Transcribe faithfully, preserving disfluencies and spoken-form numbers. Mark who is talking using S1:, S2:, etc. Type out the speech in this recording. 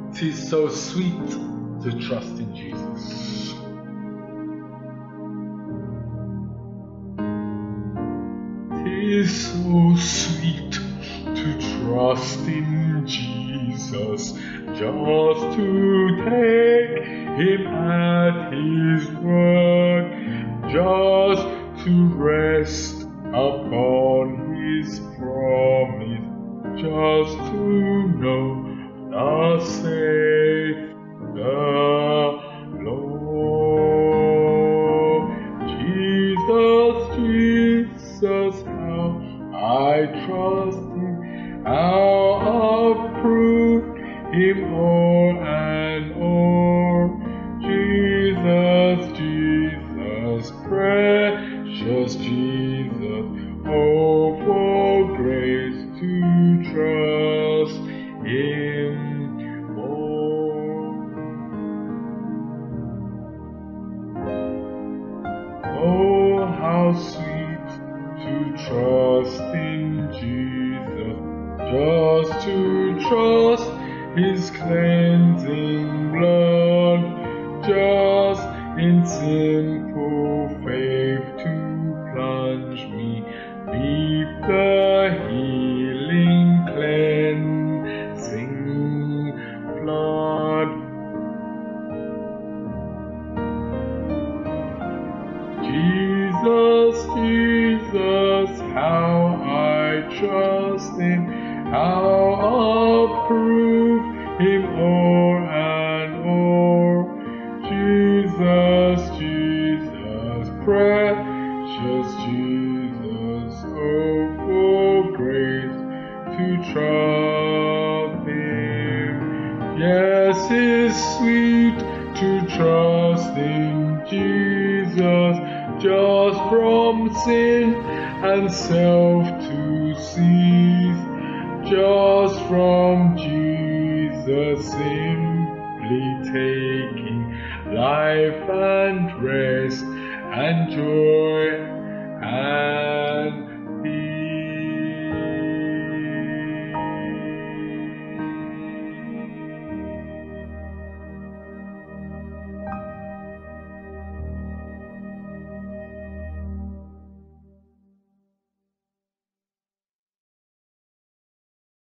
S1: 'Tis so sweet to trust in Jesus. Tis so sweet to trust in Jesus, just to take Him at His word, just to rest upon His promise, just to know thus saith the Lord. Jesus, Jesus, how I trust Him, how I've proved Him o'er and o'er. Jesus, Jesus, precious Jesus, oh, for grace to trust Him more. Oh, how sweet to trust in Jesus, just to trust His cleansing blood, just in simple faith to plunge me beneath the healing cleansing flood. Jesus, Jesus, how I trust Him, how approve Him o'er and o'er. Jesus, Jesus, precious Jesus, oh, for grace to trust Him. Yes, it's sweet to trust in Jesus, just from sin and self to cease, just from Jesus simply taking life and rest and joy and